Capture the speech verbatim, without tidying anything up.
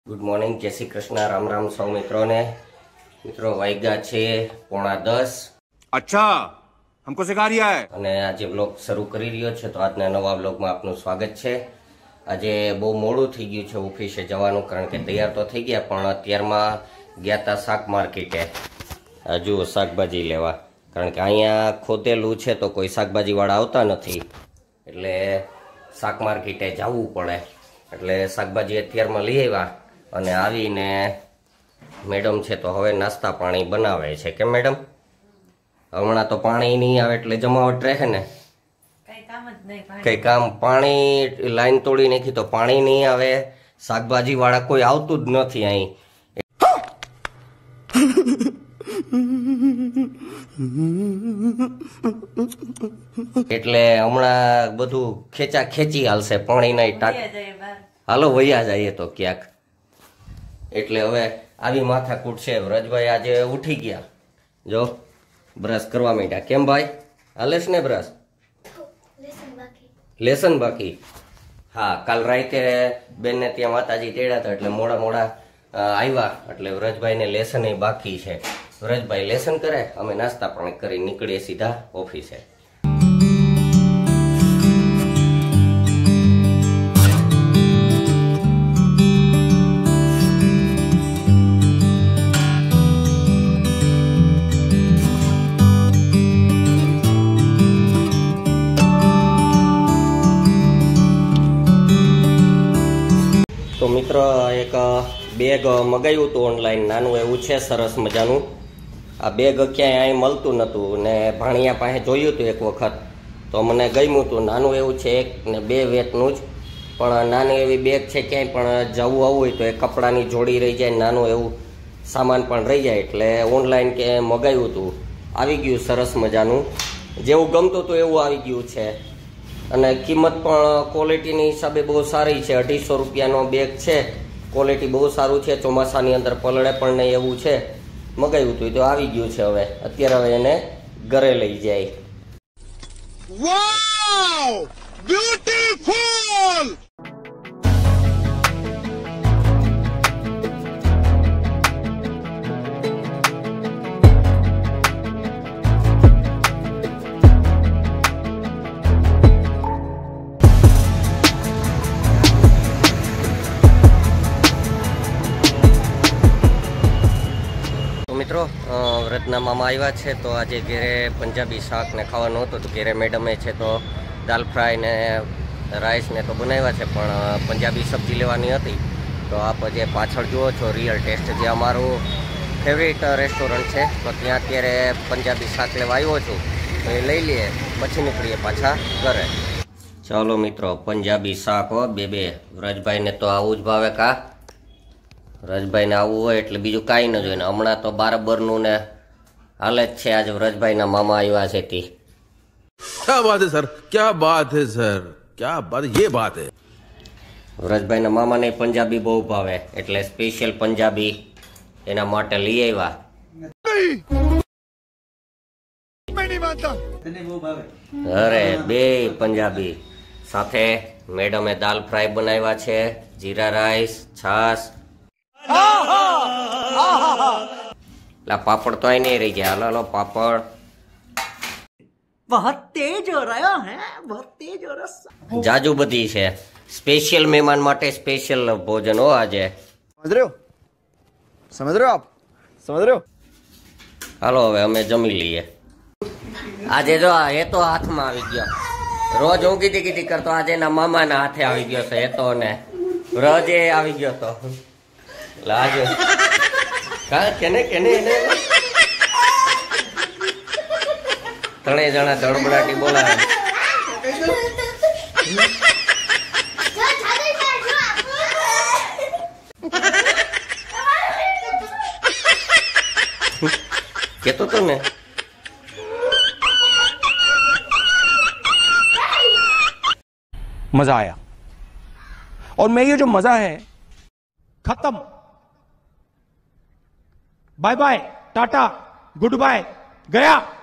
Good morning, जय श्री कृष्ण, राम राम सौ मित्रों ने। मित्रों वाग्या छे पौना दस। अच्छा, हमको सिखा रिया है। અને આજે બ્લોગ શરૂ કરી રહ્યો છે, તો આજના નવા બ્લોગમાં આપનું સ્વાગત છે। આજે બહુ મોડું થઈ ગયું છે ઓફિસે જવાનું, કારણ કે તૈયાર તો થઈ ગયા પણ અત્યારમાં ગયા તા શાક માર્કેટે। જુઓ શાકભાજી લેવા, કારણ કે અહીંયા ખોદેલું છે તો કોઈ શાકભાજીવાળા આવતા નથી, એટલે શાક માર્કેટે જવું પડે। એટલે શાકભાજી અત્યારમાં લઈ આવ્યા અને આવીને મેડમ છે તો હવે નાસ્તા પાણી બનાવે છે। કેમ મેડમ? હમણાં તો પાણી નહીં આવે એટલે જમાવટ રહે ને, કઈ કામ પાણી લાઈન તોડી નાખી તો પાણી નહીં આવે, શાકભાજી વાળા કોઈ આવતું જ નથી અહીં, એટલે હમણાં બધું ખેંચા ખેંચી હાલશે પાણી ના ટાંક, હાલો વૈયા જઈએ તો ક્યાંક। એટલે હવે આવી માથાકૂટ છે। વ્રજભાઈ આજે ઉઠી ગયા, જો બ્રશ કરવા માંડ્યા। કેમ ભાઈ, હાલેશ ને બ્રશ? લેસન બાકી? હા, કાલ રાતે બેન ને ત્યાં માતાજી તેડ્યા હતા એટલે મોડા મોડા આવ્યા, એટલે વ્રજભાઈ ને લેસન એ બાકી છે। વ્રજભાઈ લેસન કરે, અમે નાસ્તા પાણી કરી નીકળીએ સીધા ઓફિસે। તો મિત્ર એક બેગ મગાવ્યું હતું ઓનલાઈન, નાનું એવું છે સરસ મજાનું। આ બેગ ક્યાંય અહીં મળતું નહોતું ને ભાણિયા પાસે જોયું હતું એક વખત, તો મને ગમ્યું હતું। નાનું એવું છે, એક ને બે વેતનું જ, પણ નાની એવી બેગ છે, ક્યાંય પણ જવું આવવું હોય તો એ કપડાની જોડી રહી જાય, નાનું એવું સામાન પણ રહી જાય, એટલે ઓનલાઈન કે મગાવ્યું હતું, આવી ગયું સરસ મજાનું, જેવું ગમતું હતું એવું આવી ગયું છે। અને કિંમત પણ ક્વોલિટીની હિસાબે બહુ સારી છે। અઢીસો રૂપિયાનો બેગ છે, ક્વોલિટી બહુ સારું છે, ચોમાસાની અંદર પલળે પણ નહીં એવું છે। મગાવ્યું હતું તો આવી ગયું છે, હવે અત્યારે હવે એને ઘરે લઈ જાય। Wow, beautiful! મિત્રો વ્રતના મામા આવ્યા છે, તો આજે ઘેરે પંજાબી શાક ને ખાવાનું હતું, તો ઘેરે મેડમે છે તો દાલ ફ્રાય ને રાઈસ ને તો બનાવ્યા છે, પણ પંજાબી સબ્જી લેવાની હતી। તો આપ જે પાછળ જુઓ છો રિયલ ટેસ્ટ, જે અમારું ફેવરેટ રેસ્ટોરન્ટ છે, તો ત્યાં અત્યારે પંજાબી શાક લેવા આવ્યો છું, તો એ લઈ લઈએ પછી નીકળીએ પાછા ઘરે। ચાલો મિત્રો, પંજાબી શાક હો બે બે, વ્રજભાઈને તો આવું જ ભાવે। કા વ્રજભાઈ ને આવવું હોય એટલે બીજું કાંઈ ન જોઈએ ને, હમણાં તો બારબરનું ને હાલે જ છે। આજે વ્રજભાઈ ના મામા આવ્યા છે તી। क्या बात है सर, क्या बात है सર, क्या बात, ये बात है। વ્રજભાઈ ના મામા ને પંજાબી બહુ ભાવે, એટલે સ્પેશિયલ પંજાબી એના માટે લઈ આવ્યા। અરે બે પંજાબી સાથે મેડમે દાલ ફ્રાય બનાવ્યા છે, જીરા રાઈસ, છાશ, પાપડ તો અહીં નહીં રહી ગયા। હાલો પાપડ, बहुत तेज हो रहा है, बहुत तेज हो रहा। જાજુ બધી છે, સ્પેશિયલ મહેમાન માટે સ્પેશિયલ ભોજન હો આજે। समझ रहे हो, समझ रहे हो आप, समझ रहे हो। હાલો હવે અમે જમી લઈએ। આજે જો એ તો હાથમાં આવી ગયો, રોજ હું કીધી કીધી કરતો, આજે એના મામાના હાથે આવી ગયો છે એ તો, ને રોજ એ આવી ગયો તો લાજો કા કેને કેને એને ત્રણેય જણા ધડબડાટી બોલાવે। કેતો તો ને मजा आया, और मैं ये जो मजा है खत्म। Bye bye, tata, good bye, गया।